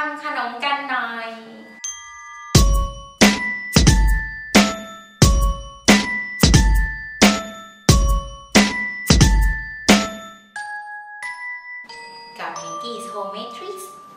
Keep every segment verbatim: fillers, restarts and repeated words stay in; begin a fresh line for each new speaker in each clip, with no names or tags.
ำขนมกันหน่อยกับมิงกี้โฮมเมดทริค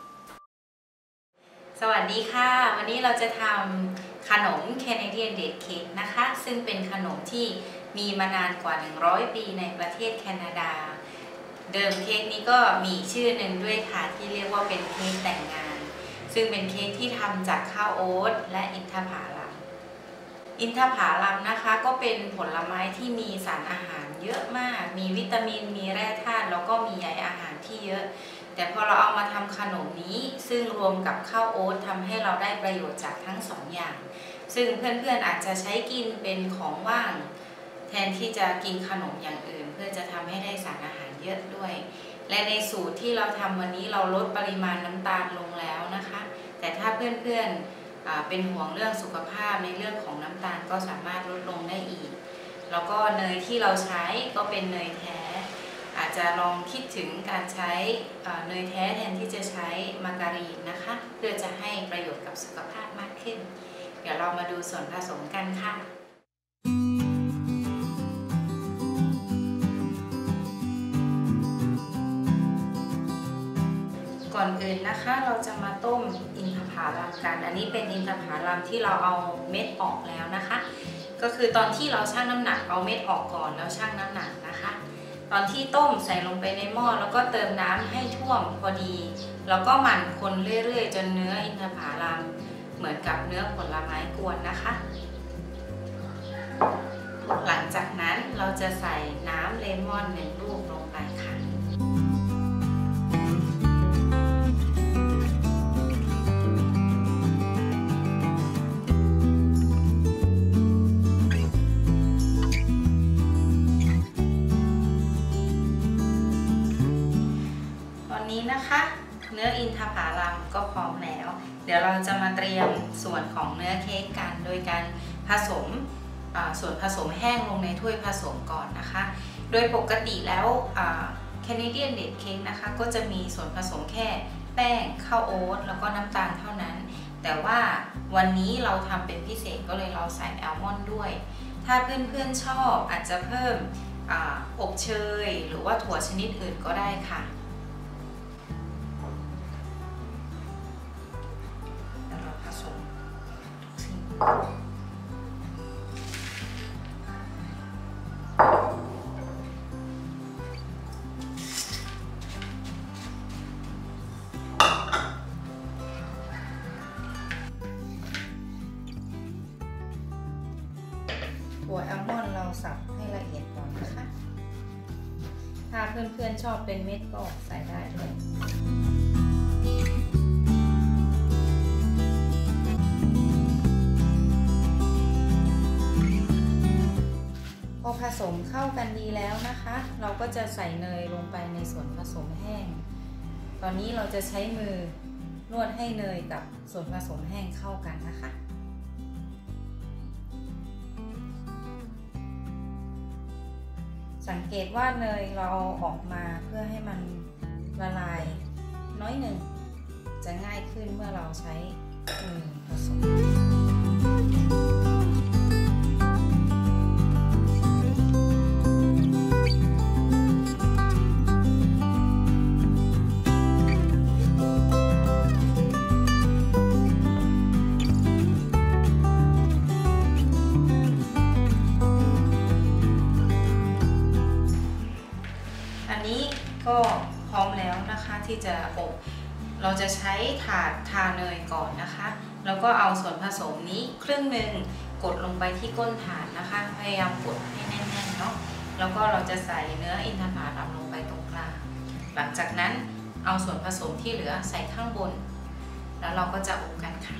สวัสดีค่ะวันนี้เราจะทำขนม Canadian Date Cake นะคะซึ่งเป็นขนมที่มีมานานกว่าหนึ่งร้อยปีในประเทศแคนาดาเดิมเค้กนี้ก็มีชื่อหนึ่งด้วยค่ะที่เรียกว่าเป็นเค้กแต่งงานซึ่งเป็นเค้กที่ทำจากข้าวโอ๊ตและอินทผลัมอินทผลัมนะคะก็เป็นผลไม้ที่มีสารอาหารเยอะมากมีวิตามินมีแร่ธาตุแล้วก็มีใยอาหารที่เยอะแต่พอเราเอามาทำขนมนี้ซึ่งรวมกับข้าวโอ๊ตทำให้เราได้ประโยชน์จากทั้งสองอย่างซึ่งเพื่อนๆอาจจะใช้กินเป็นของว่างแทนที่จะกินขนมอย่างอื่นเพื่อจะทำให้ได้สารอาหารเยอะด้วยและในสูตรที่เราทำวันนี้เราลดปริมาณน้ำตาลลงแล้วนะคะแต่ถ้าเพื่อนๆเป็นห่วงเรื่องสุขภาพในเรื่องของน้ำตาลก็สามารถลดลงได้อีกแล้วก็เนยที่เราใช้ก็เป็นเนยแท้อาจจะลองคิดถึงการใช้เนยแท้แทนที่จะใช้มาการีนนะคะเพื่อจะให้ประโยชน์กับสุขภาพมากขึ้นเดี๋ยวเรามาดูส่วนผสมกันค่ะก่อนอื่นนะคะเราจะมาต้มอินทผลัมกันอันนี้เป็นอินทผลัมที่เราเอาเม็ดออกแล้วนะคะก็คือตอนที่เราชั่งน้ำหนักเอาเม็ดออกก่อนแล้วชั่งน้ำหนักนะคะตอนที่ต้มใส่ลงไปในหม้อแล้วก็เติมน้ำให้ท่วมพอดีแล้วก็หมั่นคนเรื่อยๆจนเนื้ออินทผลัมเหมือนกับเนื้อผลไม้กวนนะคะหลังจากนั้นเราจะใส่น้ำเลมอนหนึ่งลูกลงไปค่ะนะคะเนื้ออินทผลัมก็พร้อมแล้วเดี๋ยวเราจะมาเตรียมส่วนของเนื้อเค้กกันโดยการผสมส่วนผสมแห้งลงในถ้วยผสมก่อนนะคะโดยปกติแล้ว Canadian Date Cake นะคะก็จะมีส่วนผสมแค่แป้งข้าวโอ๊ตแล้วก็น้ำตาลเท่านั้นแต่ว่าวันนี้เราทำเป็นพิเศษก็เลยเราใส่แอลมอนด์ด้วยถ้าเพื่อนๆชอบอาจจะเพิ่มอบเชยหรือว่าถั่วชนิดอื่นก็ได้ค่ะถั่วแอลมอนด์เราสับให้ละเอียดก่อนนะคะถ้าเพื่อนๆชอบเป็นเม็ดก็ใส่ได้ด้วยพอผสมเข้ากันดีแล้วนะคะเราก็จะใส่เนยลงไปในส่วนผสมแห้งตอนนี้เราจะใช้มือนวดให้เนยกับส่วนผสมแห้งเข้ากันนะคะสังเกตว่าเนยเราเอาออกมาเพื่อให้มันละลายน้อยหนึ่งจะง่ายขึ้นเมื่อเราใช้มือผสมก็พร้อมแล้วนะคะที่จะอบเราจะใช้ถาดทาเนยก่อนนะคะแล้วก็เอาส่วนผสมนี้ครึ่งหนึ่งกดลงไปที่ก้นถาดนะคะพยายามกดให้แน่นๆเนาะแล้วก็เราจะใส่เนื้ออินทผลัมลงไปตรงกลางหลังจากนั้นเอาส่วนผสมที่เหลือใส่ข้างบนแล้วเราก็จะอบกันค่ะ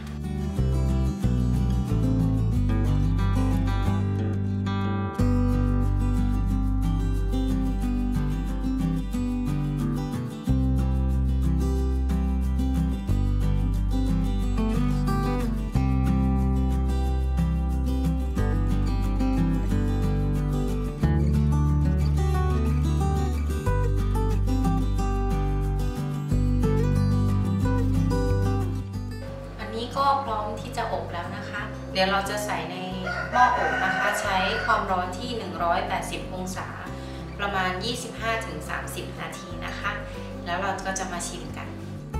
เดี๋ยวเราจะใส่ในหม้ออบนะคะใช้ความร้อนที่หนึ่งร้อยแปดสิบองศาประมาณ ยี่สิบห้าถึงสามสิบ นาทีนะคะแล้วเราก็จะมาชิมกัน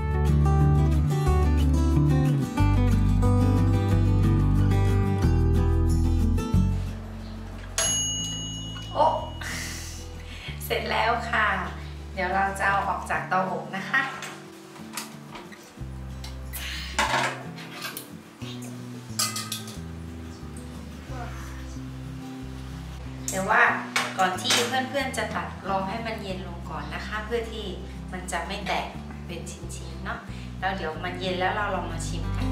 โอ้เสร็จแล้วค่ะเดี๋ยวเราจะเอาออกจากเตาอบนะคะแต่ว่าก่อนที่เพื่อนๆจะตัดลองให้มันเย็นลงก่อนนะคะเพื่อที่มันจะไม่แตกเป็นชิ้นๆเนาะแล้วเดี๋ยวมันเย็นแล้วเราลองมาชิมกัน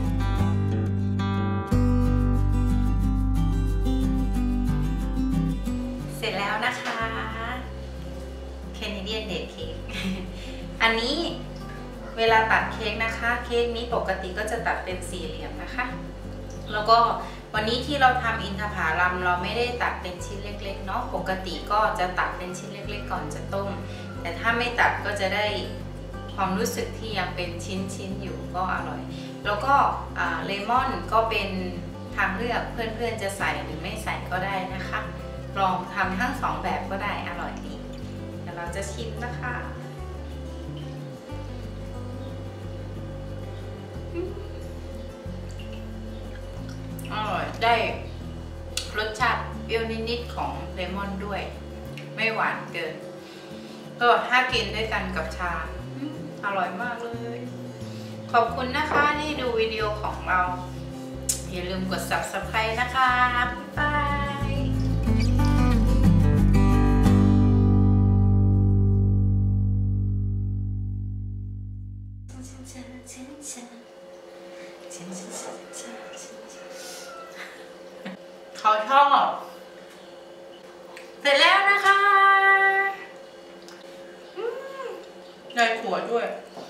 เสร็จแล้วนะคะ Canadian Date Cake อันนี้เวลาตัดเค้กนะคะเค้กนี้ปกติก็จะตัดเป็นสี่เหลี่ยมนะคะแล้วก็วันนี้ที่เราทำอินทผลัมเราไม่ได้ตัดเป็นชิ้นเล็กๆเนาะปกติก็จะตัดเป็นชิ้นเล็กๆก่อนจะต้มแต่ถ้าไม่ตัดก็จะได้ความรู้สึกที่ยังเป็นชิ้นๆอยู่ก็อร่อยแล้วก็เลมอนก็เป็นทางเลือกเพื่อนๆจะใส่หรือไม่ใส่ก็ได้นะคะลองทำทั้งสองแบบก็ได้อร่อยดีเดี๋ยวเราจะชิมนะคะอร่อยได้รสชาติเปรี้ยวนิดๆของเลมอนด้วยไม่หวานเกินก็ถ้ากินด้วยกันกับชาอร่อยมากเลยขอบคุณนะคะที่ดูวิดีโอของเราอย่าลืมกด ซับสไครบ์ นะคะบ๊ายบายเขาชอบเสร็จแล้วนะคะได้ขวดด้วย